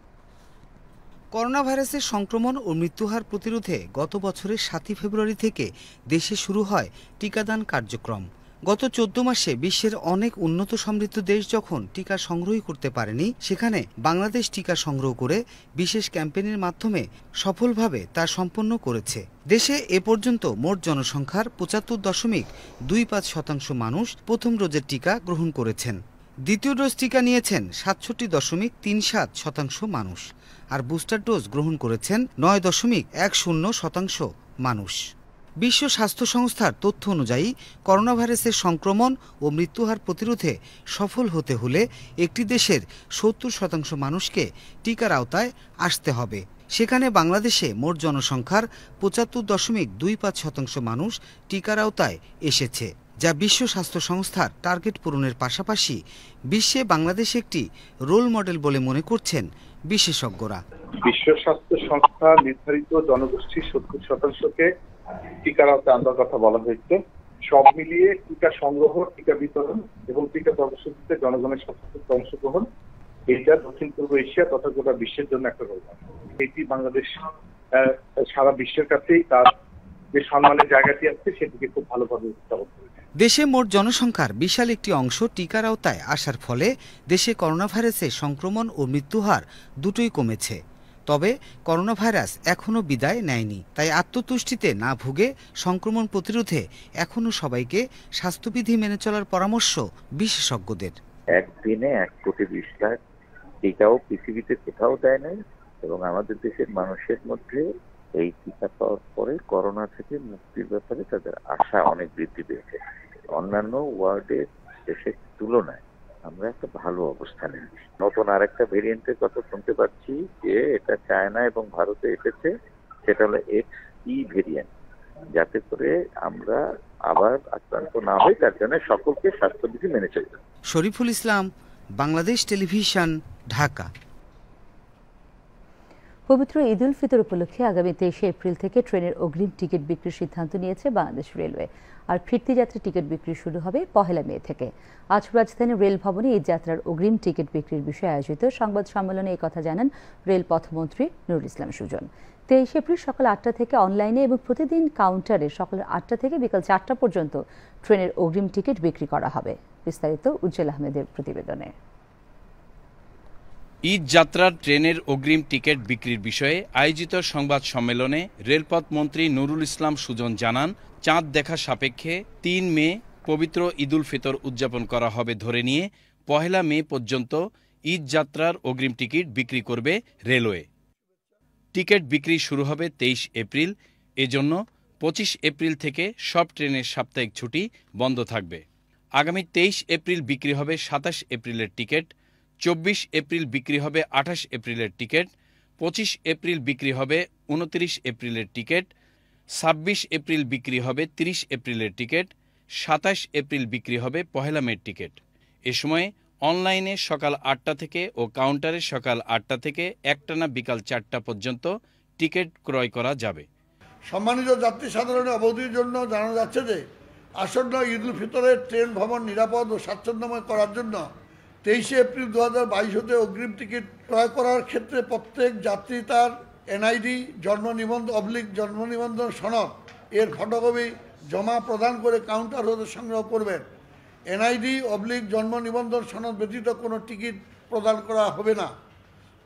করোনা ভাইরাসের সংক্রমণ ও মৃত্যুহার প্রতিরোধে গত বছরের সাতই ফেব্রুয়ারি থেকে দেশে শুরু হয় টিকাদান কার্যক্রম। গত চোদ্দ মাসে বিশ্বের অনেক উন্নত সমৃদ্ধ দেশ যখন টিকা সংগ্রহই করতে পারেনি, সেখানে বাংলাদেশ টিকা সংগ্রহ করে বিশেষ ক্যাম্পেইনের মাধ্যমে সফলভাবে তা সম্পন্ন করেছে। দেশে এ পর্যন্ত মোট জনসংখ্যার পঁচাত্তর দশমিক দুই পাঁচ শতাংশ মানুষ প্রথম ডোজের টিকা গ্রহণ করেছেন। দ্বিতীয় ডোজ টিকা নিয়েছেন সাতষট্টি দশমিক তিন সাত শতাংশ মানুষ, আর বুস্টার ডোজ গ্রহণ করেছেন নয় দশমিক এক শূন্য শতাংশ মানুষ। বিশ্ব স্বাস্থ্য সংস্থার তথ্য অনুযায়ী করোনা ভাইরাসের সংক্রমণ ও মৃত্যুহার প্রতিরোধে সফল হতে হলে একটি দেশের সত্তর শতাংশ মানুষকে টিকার আওতায় আসতে হবে। সেখানে বাংলাদেশে মোট জনসংখ্যার পঁচাত্তর দশমিক দুই পাঁচ শতাংশ মানুষ টিকার আওতায় এসেছে, যা বিশ্ব স্বাস্থ্য সংস্থার টার্গেট পূরণের পাশাপাশি বিশ্বে বাংলাদেশ একটি রোল মডেল বলে মনে করছেন বিশেষজ্ঞরা। বিশ্ব স্বাস্থ্য সংস্থা নির্ধারিত জনগোষ্ঠীর সত্তর শতাংশকে টিকার আওতায় আনার কথা বলা হয়েছে। সব মিলিয়ে টিকা সংগ্রহ, টিকা বিতরণ এবং টিকা কর্মসূচিতে জনগণের সচেতন অংশগ্রহণ, এটা দক্ষিণ পূর্ব এশিয়া তথা গোটা বিশ্বের জন্য একটা রোল মডেল। এটি বাংলাদেশ সারা বিশ্বের কাছেই তার যে সম্মানের জায়গাটি আছে সেটিকে খুব ভালোভাবে উপস্থাপন করেছে। দেশে মোট জনসংখ্যার বিশাল একটি অংশ টিকার আওতায় আসার ফলে দেশে করোনা ভাইরাসের সংক্রমণ ও মৃত্যুহার দুটোই কমেছে। তবে করোনা ভাইরাস এখনও বিদায় নেয়নি, তাই আত্মতুষ্টিতে না ভুগে সংক্রমণ প্রতিরোধে এখনও সবাইকে স্বাস্থ্যবিধি মেনে চলার পরামর্শ বিশেষজ্ঞদের। একদিনে এক কোটি বিশ লাখ টিকাও পৃথিবীতে কোথাও দেয় নাই, এবং আমাদের দেশের মানুষের মধ্যে এই টিকা পাওয়ার পরে করোনা থেকে মুক্তির ব্যাপারে তাদের আশা অনেক বৃদ্ধি পেয়েছে। অন্যান্য ওয়ার্ডের দেশের তুলনায় আমরা একটা ভালো অবস্থানে আছি। নতুন আরেকটা ভেরিয়েন্টের কথা শুনতে পাচ্ছি যে এটা চায়না এবং ভারতে এসেছে, সেটা হলো এক্স ই ভেরিয়েন্ট, যাতে করে আমরা আবার আক্রান্ত না হই, তার জন্য সকলকে স্বাস্থ্যবিধি মেনে চলতে। শরীফুল ইসলাম, বাংলাদেশ টেলিভিশন, ঢাকা। পবিত্র ঈদ উল ফিতর উপলক্ষে আগামী তেইশে এপ্রিল থেকে ট্রেনের অগ্রিম টিকিট বিক্রির সিদ্ধান্ত নিয়েছে বাংলাদেশ রেলওয়ে। আর ফিরতি যাত্রী টিকিট বিক্রি শুরু হবে পহেলা মে থেকে। আজ রাজধানীর রেল ভবনে ঈদ যাত্রার অগ্রিম টিকিট বিক্রির বিষয়ে আয়োজিত সংবাদ সম্মেলনে এই কথা জানান রেল পথমন্ত্রী নুরুল ইসলাম সুজন। তেইশে এপ্রিল সকাল আটটা থেকে অনলাইনে এবং প্রতিদিন কাউন্টারে সকাল আটটা থেকে বিকাল চারটা পর্যন্ত ট্রেনের অগ্রিম টিকিট বিক্রি করা হবে। বিস্তারিত উজ্জ্বল আহমেদের প্রতিবেদনে। ঈদ যাত্রার ট্রেনের অগ্রিম টিকিট বিক্রির বিষয়ে আয়োজিত সংবাদ সম্মেলনে রেলপথ মন্ত্রী নুরুল ইসলাম সুজন জানান, চাঁদ দেখা সাপেক্ষে তিন মে পবিত্র ঈদ উল ফিতর উদযাপন করা হবে ধরে নিয়ে পহেলা মে পর্যন্ত ঈদ যাত্রার অগ্রিম টিকিট বিক্রি করবে রেলওয়ে। টিকিট বিক্রি শুরু হবে তেইশ এপ্রিল। এজন্য পঁচিশ এপ্রিল থেকে সব ট্রেনের সাপ্তাহিক ছুটি বন্ধ থাকবে। আগামী তেইশ এপ্রিল বিক্রি হবে সাতাশ এপ্রিলের টিকিট, চব্বিশ এপ্রিল বিক্রি হবে আঠাশ এপ্রিলের টিকিট, পঁচিশ এপ্রিল বিক্রি হবে উনত্রিশ এপ্রিলের টিকিট, ছাব্বিশ এপ্রিল বিক্রি হবে তিরিশ এপ্রিলের টিকিট, সাতাশ এপ্রিল বিক্রি হবে পহেলা মের টিকিট। এ সময়ে অনলাইনে সকাল আটটা থেকে ও কাউন্টারে সকাল আটটা থেকে একটানা বিকাল চারটা পর্যন্ত টিকিট ক্রয় করা যাবে। সম্মানিত যাত্রী সাধারণের অবধির জন্য জানা যাচ্ছে যে আসন্ন ঈদ উল ফিতরের ট্রেন ভ্রমণ নিরাপদ ও স্বাচ্ছন্দ্যময় করার জন্য তেইশে এপ্রিল দু হাজার বাইশ হতে অগ্রিম টিকিট ক্রয় করার ক্ষেত্রে প্রত্যেক যাত্রী তার এনআইডি, জন্ম নিবন্ধন অবলিক জন্ম নিবন্ধন সনদ এর ফটোকপি জমা প্রদান করে কাউন্টার হতে সংগ্রহ করবেন। এনআইডি অবলিক জন্ম নিবন্ধন সনদ ব্যতীত কোনো টিকিট প্রদান করা হবে না।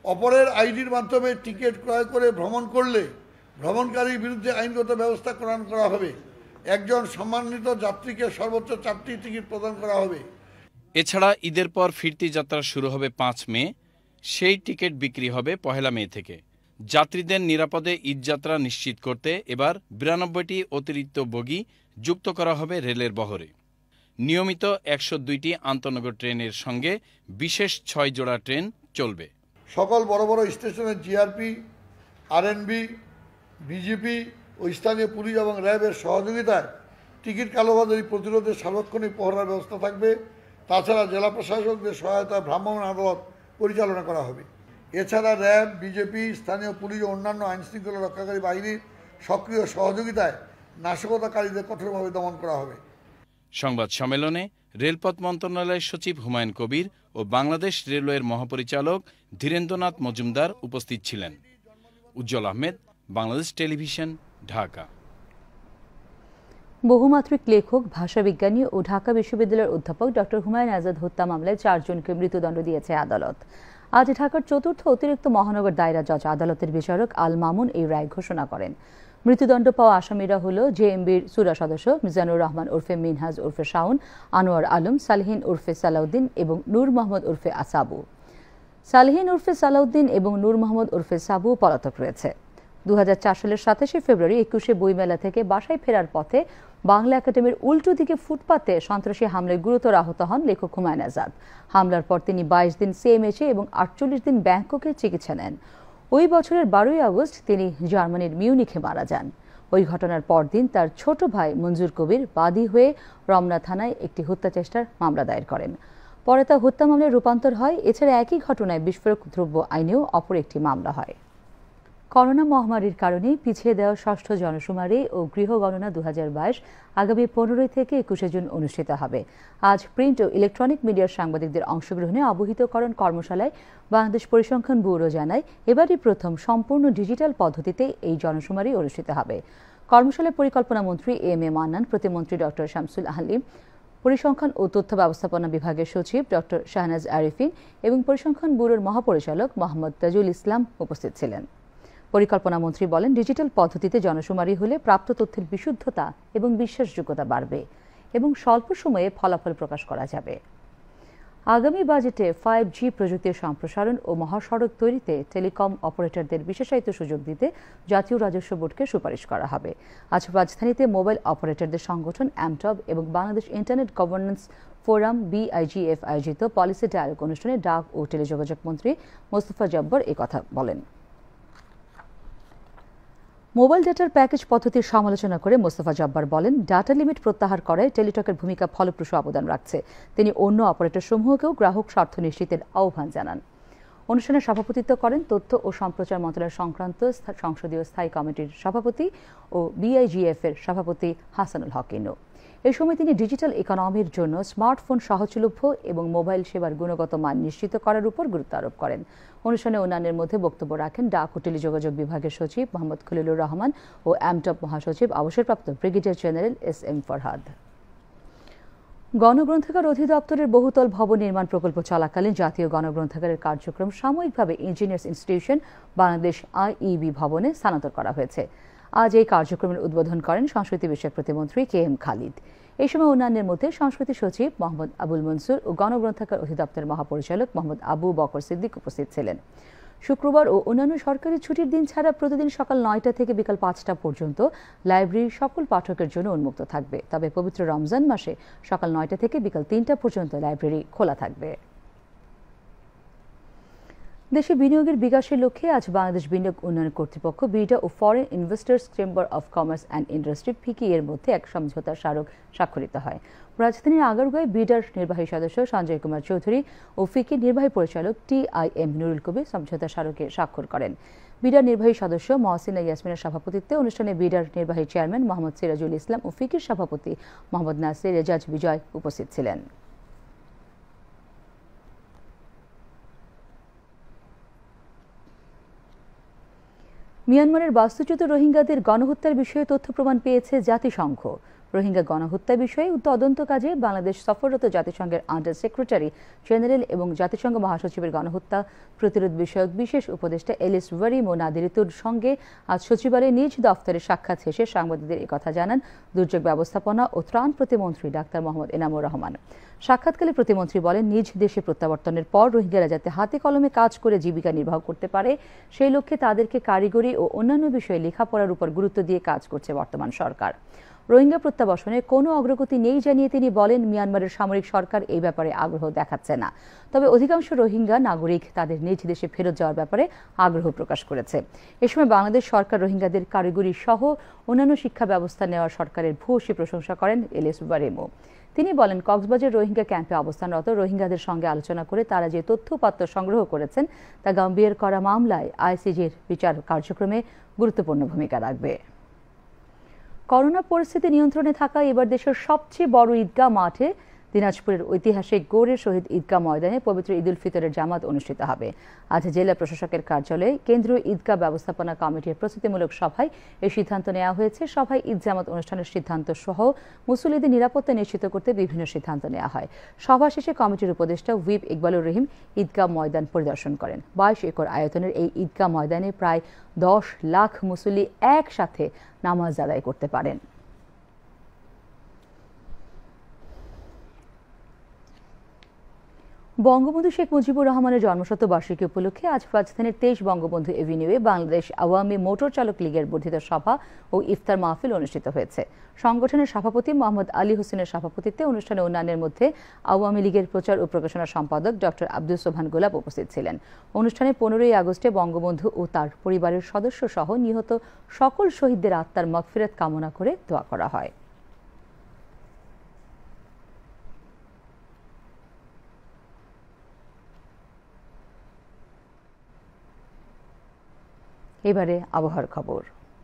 অপরের আইডির মাধ্যমে টিকিট ক্রয় করে ভ্রমণ করলে ভ্রমণকারীর বিরুদ্ধে আইনগত ব্যবস্থা গ্রহণ করা হবে। একজন সম্মানিত যাত্রীকে সর্বোচ্চ চারটি টিকিট প্রদান করা হবে। এছাড়া ঈদের পর ফিরতি যাত্রা শুরু হবে পাঁচ মে, সেই টিকিট বিক্রি হবে পহেলা মে থেকে। যাত্রীদের নিরাপদে ঈদযাত্রা নিশ্চিত করতে এবার বিরানব্বইটি অতিরিক্ত বগি যুক্ত করা হবে রেলের বহরে। নিয়মিত একশো দুইটি আন্তনগর ট্রেনের সঙ্গে বিশেষ ছয় জোড়া ট্রেন চলবে। সকল বড় বড় স্টেশনের জিআরপি, আরএনবি, বিজিপি ও স্থানীয় পুলিশ এবং র্যাবের সহযোগিতায় টিকিট কালোবাজারি প্রতিরোধে সার্বক্ষণিক পহরার ব্যবস্থা থাকবে। তাছাড়া জেলা প্রশাসকদের সহায়তায় ভ্রাম্যমাণ আদালত পরিচালনা করা হবে। এছাড়া র্যাব, বিজেপি, স্থানীয় পুলিশ ও অন্যান্য আইনশৃঙ্খলা রক্ষাকারী বাহিনীর সক্রিয় সহযোগিতায় নাশকতাকারীদের কঠোরভাবে দমন করা হবে। সংবাদ সম্মেলনে রেলপথ মন্ত্রণালয়ের সচিব হুমায়ুন কবির ও বাংলাদেশ রেলওয়ের মহাপরিচালক ধীরেন্দ্রনাথ মজুমদার উপস্থিত ছিলেন। উজ্জ্বল আহমেদ, বাংলাদেশ টেলিভিশন, ঢাকা। বহুমাত্রিক লেখক, ভাষাবিজ্ঞানী ও ঢাকা বিশ্ববিদ্যালয়ের অধ্যাপক ডক্টর হুমায়ুন আজাদ হত্যা মামলায় চারজনকে মৃত্যুদণ্ড দিয়েছে আদালত। আজ ঢাকার চতুর্থ অতিরিক্ত মহানগর দায়রা জজ আদালতের বিচারক আল মামুন এই রায় ঘোষণা করেন। মৃত্যুদণ্ড পাওয়া আসামিরা হল জেএমবির সুরা সদস্য মিজানুর রহমান ওরফে মিনহাজ ওরফে শাওন, আনোয়ার আলম, সালহিন ওরফে সালাউদ্দিন এবং নূর মোহাম্মদ ওরফে আসাবু। সালহিন ওরফে সালাউদ্দিন এবং নূর মোহাম্মদ ওরফে সাবু পলাতক রয়েছে। দু হাজার চার সালের সাতাশে ফেব্রুয়ারি একুশে বইমেলা থেকে বাসায় ফেরার পথে বাংলা একাডেমির উল্টো দিকে ফুটপাতে সন্ত্রাসী হামলায় গুরুতর আহত হন লেখক হুমায়ুন আজাদ। হামলার পর তিনি বাইশ দিন সিএমএইচে এবং আটচল্লিশ দিন ব্যাংককে চিকিৎসা নেন। ওই বছরের বারোই আগস্ট তিনি জার্মানির মিউনিখে মারা যান। ওই ঘটনার পরদিন তার ছোট ভাই মঞ্জুর কবির বাদী হয়ে রমনা থানায় একটি হত্যা চেষ্টার মামলা দায়ের করেন। পরে তা হত্যা মামলায় রূপান্তর হয়। এছাড়া একই ঘটনায় বিস্ফোরক দ্রব্য আইনেও অপর একটি মামলা হয়। করোনা মহামারীর কারণে পিছিয়ে দেওয়া ষষ্ঠ জনশুমারি ও গৃহ গণনা দু হাজার বাইশ আগামী পনেরোই থেকে একুশে জুন অনুষ্ঠিত হবে। আজ প্রিন্ট ও ইলেকট্রনিক মিডিয়ার সাংবাদিকদের অংশগ্রহণে অবহিতকরণ কর্মশালায় বাংলাদেশ পরিসংখ্যান ব্যুরো জানায় এবারই প্রথম সম্পূর্ণ ডিজিটাল পদ্ধতিতে এই জনশুমারি অনুষ্ঠিত হবে। কর্মশালায় পরিকল্পনা মন্ত্রী এম এ মান্নান, প্রতিমন্ত্রী ডক্টর শামসুল আহলিম, পরিসংখ্যান ও তথ্য ব্যবস্থাপনা বিভাগের সচিব ডক্টর শাহনাজ আরিফিন এবং পরিসংখ্যান ব্যুরোর মহাপরিচালক মোহাম্মদ তাজুল ইসলাম উপস্থিত ছিলেন। পরিকল্পনা মন্ত্রী বলেন, ডিজিটাল পদ্ধতিতে জনশুমারি হলে প্রাপ্ত তথ্যের বিশুদ্ধতা এবং বিশ্বাসযোগ্যতা বাড়বে এবং স্বল্প সময়ে ফলাফল প্রকাশ করা যাবে। আগামী বাজেটে ফাইভ জি প্রযুক্তির সম্প্রসারণ ও মহাসড়ক তৈরিতে টেলিকম অপারেটরদের বিশেষায়িত সুযোগ দিতে জাতীয় রাজস্ব বোর্ডকে সুপারিশ করা হবে। আজ রাজধানীতে মোবাইল অপারেটরদের সংগঠন অ্যামটব এবং Bangladesh internet governance forum BIGF আয়োজিত পলিসি ডায়ালগ অনুষ্ঠানে ডাক ও টেলিযোগাযোগ মন্ত্রী মোস্তফা জব্বার একথা বলেন। মোবাইল ডাটার প্যাকেজ পদ্ধতির সমালোচনা করে মোস্তফা জব্বার বলেন, ডাটা লিমিট প্রত্যাহার করায় টেলিটকের ভূমিকা ফলপ্রসূ অবদান রাখছে। তিনি অন্য অপারেটর সমূহকেও গ্রাহক স্বার্থ নিশ্চিতের আহ্বান জানান। অনুষ্ঠানে সভাপতিত্ব করেন তথ্য ও সম্প্রচার মন্ত্রণালয় সংক্রান্ত সংসদীয় স্থায়ী কমিটির সভাপতি ও বিআইজিএফ এর সভাপতি হাসানুল হক ইনু। এই সময় তিনি ডিজিটাল ইকোনমির জন্য স্মার্টফোন সহজলভ্য এবং মোবাইল সেবার গুণগত মান নিশ্চিত করার উপর গুরুত্ব আরোপ করেন। অনুষ্ঠানে অন্যান্যের মধ্যে বক্তব্য রাখেন ডাক ও টেলিযোগাযোগ বিভাগের সচিব মোহাম্মদ খলিলুর রহমান ও অ্যামটব মহাসচিব অবসরপ্রাপ্ত brigadier general S M Farhad. গণগ্রন্থাগার অধিদপ্তরের বহুতল ভবন নির্মাণ প্রকল্প চলাকালীন জাতীয় গণগ্রন্থাগারের কার্যক্রম সাময়িকভাবে ইঞ্জিনিয়ার্স ইনস্টিটিউশন বাংলাদেশ আইইবি ভবনে স্থানান্তর করা হয়েছে। আজ এই কার্যক্রমের উদ্বোধন করেন সংস্কৃতি বিষয়ক প্রতিমন্ত্রী কে এম খালিদ। এই সময় অন্যান্যের মধ্যে সংস্কৃতি সচিব মোহাম্মদ আবুল মনসুর ও গণগ্রন্থাগার অধিদপ্তরের মহাপরিচালক মোহাম্মদ আবু বকর সিদ্দিক উপস্থিত ছিলেন। শুক্রবার ও অন্যান্য সরকারি ছুটির দিন ছাড়া প্রতিদিন সকাল নয়টা থেকে বিকাল পাঁচটা পর্যন্ত লাইব্রেরি সকল পাঠকের জন্য উন্মুক্ত থাকবে। তবে পবিত্র রমজান মাসে সকাল নয়টা থেকে বিকাল তিনটা পর্যন্ত লাইব্রেরি খোলা থাকবে। দেশে বিনিয়োগের বিকাশের লক্ষ্যে আজ বাংলাদেশ বিনিয়োগ উন্নয়ন কর্তৃপক্ষ বিডা ও foreign investors chamber of commerce and industry FICCI এর মধ্যে এক সমঝোতা স্মারক স্বাক্ষরিত হয়। রাজধানীর আগারগাঁয়ে বিডার নির্বাহী সদস্য সঞ্জয় কুমার চৌধুরী ও ফিকির নির্বাহী পরিচালক T I M Nurul Kabir সমঝোতা স্মারকে স্বাক্ষর করেন। বিডার নির্বাহী সদস্য মহসিনা ইয়াসমিনের সভাপতিত্বে অনুষ্ঠানে বিডার নির্বাহী চেয়ারম্যান মোহাম্মদ সিরাজুল ইসলাম ও ফিকির সভাপতি মোহাম্মদ নাসির এজাজ বিজয় উপস্থিত ছিলেন। মিয়ানমারের বাস্তুচ্যুত রোহিঙ্গাদের গণহত্যার বিষয়ে তথ্য প্রমাণ পেয়েছে জাতিসংঘ। রোহিঙ্গা গণহত্যা বিষয়ে তদন্ত কাজে বাংলাদেশ সফররত জাতিসংঘের আন্ডার সেক্রেটারি জেনারেল এবং জাতিসংঘ মহাসচিবের গণহত্যা প্রতিরোধ বিষয়ক বিশেষ উপদেষ্টা এলিস ওয়ারিমো নাদিরিতুর সঙ্গে আজ সচিবালয়ে নিজ দফতরে সাক্ষাৎ শেষে সাংবাদিকদের একথা জানান দুর্যোগ ব্যবস্থাপনা ও ত্রাণ প্রতিমন্ত্রী ডাক্তার মোহাম্মদ এনামুর রহমান। সাক্ষাৎকালে প্রতিমন্ত্রী বলেন, নিজ দেশে প্রত্যাবর্তনের পর রোহিঙ্গারা যাতে হাতে কলমে কাজ করে জীবিকা নির্বাহ করতে পারে সেই লক্ষ্যে তাদেরকে কারিগরি ও অন্যান্য বিষয়ে লেখাপড়ার উপর গুরুত্ব দিয়ে কাজ করছে বর্তমান সরকার। রোহিঙ্গা প্রত্যাবাসনে কোনো অগ্রগতি নেই জানিয়ে তিনি বলেন, মিয়ানমারের সামরিক সরকার এই ব্যাপারে আগ্রহ দেখাচ্ছে না, তবে অধিকাংশ রোহিঙ্গা নাগরিক তাদের নিজ দেশে ফেরত যাওয়ার ব্যাপারে আগ্রহ প্রকাশ করেছে। এ সময় বাংলাদেশ সরকার রোহিঙ্গাদের কারিগরি সহ অন্যান্য শিক্ষা ব্যবস্থা নেওয়ার সরকারের ভূয়সী প্রশংসা করেন এলিস ওয়ারিমো। তিনি বলেন, কক্সবাজার রোহিঙ্গা ক্যাম্পে অবস্থানরত রোহিঙ্গাদের সঙ্গে আলোচনা করে তারা যে তথ্যপত্র সংগ্রহ করেছেন তা গাম্বিয়ার করা মামলায় আইসিজির বিচার কার্যক্রমে গুরুত্বপূর্ণ ভূমিকা রাখবে। করোনা পরিস্থিতি নিয়ন্ত্রণে থাকা এবার দেশের সবচেয়ে বড় ঈদগাহ মাঠে দিনাজপুরের ঐতিহাসিক গৌড়ের শহীদ ঈদগাহ ময়দানে পবিত্র ঈদ উল ফিতরের জামাত অনুষ্ঠিত হবে। আজ জেলা প্রশাসকের কার্যালয়ে কেন্দ্রীয় ঈদগাহ ব্যবস্থাপনা কমিটির প্রস্তুতিমূলক সভায় এই সিদ্ধান্ত নেওয়া হয়েছে। সভায় ঈদ জামাত অনুষ্ঠানের সিদ্ধান্ত সহ মুসল্লিদের নিরাপত্তা নিশ্চিত করতে বিভিন্ন সিদ্ধান্ত নেওয়া হয়। সভা শেষে কমিটির উপদেষ্টা হুইপ ইকবালুর রহিম ঈদগাহ ময়দান পরিদর্শন করেন। বাইশ একর আয়তনের এই ঈদগাহ ময়দানে প্রায় দশ লাখ মুসল্লি একসাথে নামাজ আদায় করতে পারেন। বঙ্গবন্ধু শেখ মুজিবুর রহমানের জন্মশতবার্ষিকী উপলক্ষে আজ রাজধানীর তেইশ বঙ্গবন্ধু এভিনিউয়ে বাংলাদেশ আওয়ামী মোটর চালক লীগের বর্ধিত সভা ও ইফতার মাহফিল অনুষ্ঠিত হয়েছে। সংগঠনের সভাপতি মোহাম্মদ আলী হোসেনের সভাপতিত্বে অনুষ্ঠানে অন্যান্যের মধ্যে আওয়ামী লীগের প্রচার ও প্রকাশনা সম্পাদক ডক্টর আব্দুল সোবহান গোলাপ উপস্থিত ছিলেন। অনুষ্ঠানে পনেরোই আগস্টে বঙ্গবন্ধু ও তার পরিবারের সদস্য সহ নিহত সকল শহীদদের আত্মার মাগফিরাত কামনা করে দোয়া করা হয়। এবারে আবহাওয়ার খবর।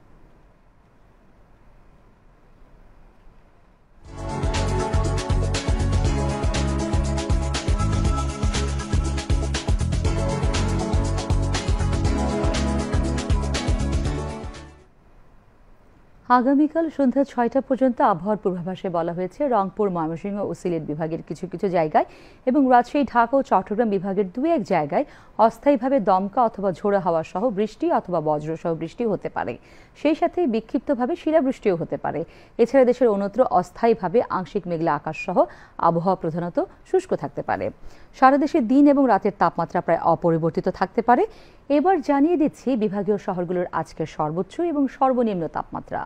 আগামীকাল সন্ধ্যা ছয়টা পর্যন্ত আবহাওয়ার পূর্বাভাসে বলা হয়েছে, রংপুর, ময়মনসিংহ ও সিলেট বিভাগের কিছু কিছু জায়গায় এবং রাজশাহী, ঢাকা ও চট্টগ্রাম বিভাগের দু এক জায়গায় অস্থায়ীভাবে দমকা অথবা ঝোড়ো হাওয়া সহ বৃষ্টি অথবা বজ্রসহ বৃষ্টি হতে পারে। সেই সাথে বিক্ষিপ্তভাবে শিলাবৃষ্টিও হতে পারে। এছাড়া দেশের অন্যত্র অস্থায়ীভাবে আংশিক মেঘলা আকাশ সহ আবহাওয়া প্রধানত শুষ্ক থাকতে পারে। সারা দেশে দিন এবং রাতের তাপমাত্রা প্রায় অপরিবর্তিত থাকতে পারে। এবার জানিয়ে দিচ্ছি বিভাগীয় শহরগুলোর আজকের সর্বোচ্চ এবং সর্বনিম্ন তাপমাত্রা।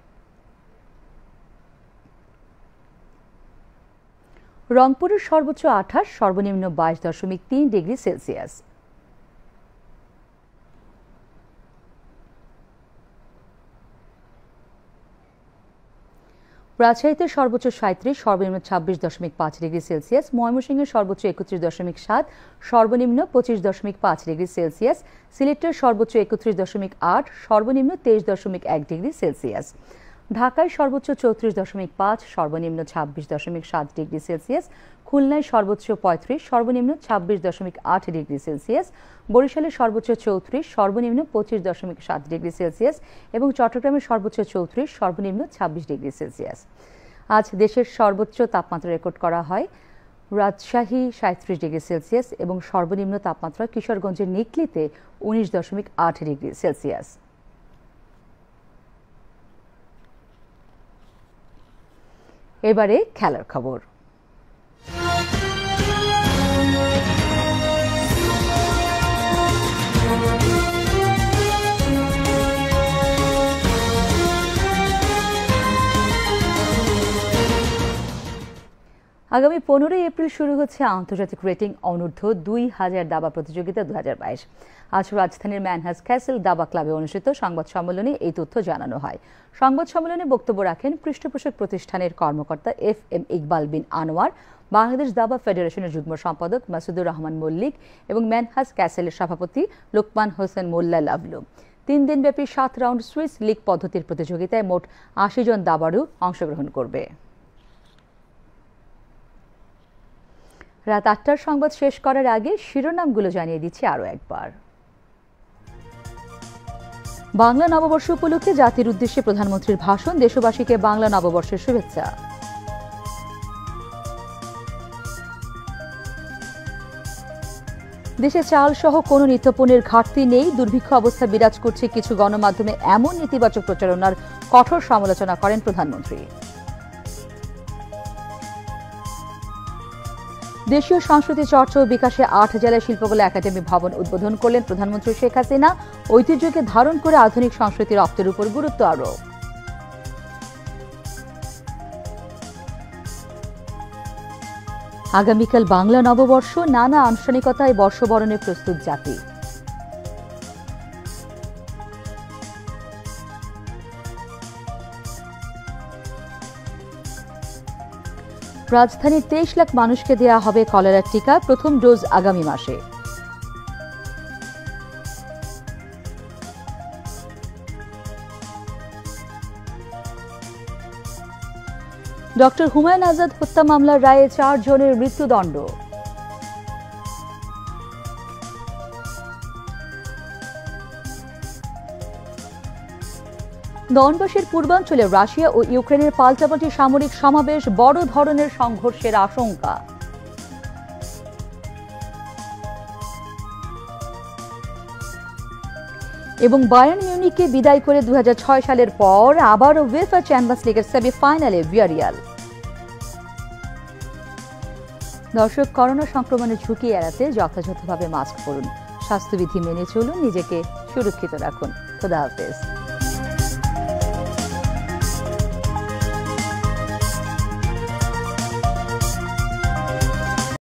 রংপুরের সর্বোচ্চ আঠাশ, সর্বনিম্ন বাইশ দশমিক তিন ডিগ্রি সেলসিয়াস। রাজশাহীতে সর্বোচ্চ সাঁত্রিশ, সর্বনিম্ন ছাব্বিশ দশমিক পাঁচ ডিগ্রি সেলসিয়াস। ময়মনসিংহের সর্বোচ্চ একত্রিশ দশমিক সাত, সর্বনিম্ন পঁচিশ দশমিক পাঁচ ডিগ্রি সেলসিয়াস। সিলেটের সর্বোচ্চ একত্রিশ দশমিক আট, সর্বনিম্ন তেইশ দশমিক এক ডিগ্রি সেলসিয়াস। ঢাকায় সর্বোচ্চ চৌত্রিশ দশমিক পাঁচ, সর্বনিম্ন ছাব্বিশ দশমিক সাত ডিগ্রি সেলসিয়াস। খুলনায় সর্বোচ্চ পঁয়ত্রিশ, সর্বনিম্ন ছাব্বিশ দশমিক আট ডিগ্রি সেলসিয়াস। বরিশালের সর্বোচ্চ চৌত্রিশ, সর্বনিম্ন পঁচিশ দশমিক সাত ডিগ্রি সেলসিয়াস এবং চট্টগ্রামের সর্বোচ্চ চৌত্রিশ, সর্বনিম্ন ছাব্বিশ ডিগ্রি সেলসিয়াস। আজ দেশের সর্বোচ্চ তাপমাত্রা রেকর্ড করা হয় রাজশাহী সাঁত্রিশ ডিগ্রি সেলসিয়াস এবং সর্বনিম্ন তাপমাত্রা কিশোরগঞ্জের নিকলিতে উনিশ দশমিক আট ডিগ্রি সেলসিয়াস। এবারে খেলার খবর। আগামী পনেরোই এপ্রিল শুরু হচ্ছে আন্তর্জাতিক রেটিং অনূর্ধ্ব দুই হাজার দাবা প্রতিযোগিতা দু হাজার বাইশ। আজ রাজধানীর ম্যানহাস ক্যাসেল দাবা ক্লাবে অনুষ্ঠিত সংবাদ সম্মেলনে এই তথ্য জানানো হয়। সংবাদ সম্মেলনে বক্তব্য রাখেন পৃষ্ঠপোষক প্রতিষ্ঠানের কর্মকর্তা এফ এম ইকবাল বিন আনোয়ার, বাংলাদেশ দাবা ফেডারেশনের যুগ্ম সম্পাদক মাসুদুর রহমান মল্লিক এবং ম্যানহাস ক্যাসেলের সভাপতি লোকমান হোসেন মোল্লা লাভলু। তিন দিনব্যাপী সাত রাউন্ড সুইস লিগ পদ্ধতির প্রতিযোগিতায় মোট আশি জন দাবাড়ু অংশগ্রহণ করবে। রাত আটটার সংবাদ শেষ করার আগে শিরোনামগুলো জানিয়ে দিচ্ছি আরও একবার। বাংলা নববর্ষ উপলক্ষে জাতির উদ্দেশ্যে প্রধানমন্ত্রীর ভাষণ, দেশবাসীকে বাংলা নববর্ষের শুভেচ্ছা। দেশে চাল সহ কোনো নিত্যপণ্যের ঘাটতি নেই, দুর্ভিক্ষ অবস্থা বিরাজ করছে কিছু গণমাধ্যমে এমন নেতিবাচক প্রচারণার কঠোর সমালোচনা করেন প্রধানমন্ত্রী। দেশীয় সংস্কৃতি চর্চা ও বিকাশে আট জেলায় শিল্পকলা একাডেমি ভবন উদ্বোধন করলেন প্রধানমন্ত্রী শেখ হাসিনা। ঐতিহ্যকে ধারণ করে আধুনিক সংস্কৃতি রপ্তের উপর গুরুত্ব আরোপ। আগামীকাল বাংলা নববর্ষ, নানা আনুষ্ঠানিকতায় বর্ষবরণে প্রস্তুত জাতি। রাজধানীর তেইশ লাখ মানুষকে দেয়া হবে কলেরার টিকা, প্রথম ডোজ আগামী মাসে। ডক্টর হুমায়ুন আজাদ হত্যা মামলার রায়ে চার জনের মৃত্যুদণ্ড। দনবাসের পূর্বাঞ্চলে রাশিয়া ও ইউক্রেনের পাল্টাপাল্টি সামরিক সমাবেশ, বড় ধরনের সংঘর্ষের আশঙ্কা। এবং বায়ার্ন মিউনিখকে বিদায় করে দুই হাজার ছয় সালের পর আবারও উয়েফা চ্যাম্পিয়ন্স লিগের সেমিফাইনালে ভিয়ারিয়াল। দর্শক, করোনা সংক্রমণের ঝুঁকি এড়াতে যথাযথভাবে মাস্ক পরুন, স্বাস্থ্যবিধি মেনে চলুন, নিজেকে সুরক্ষিত রাখুন। খোদা হাফেজ।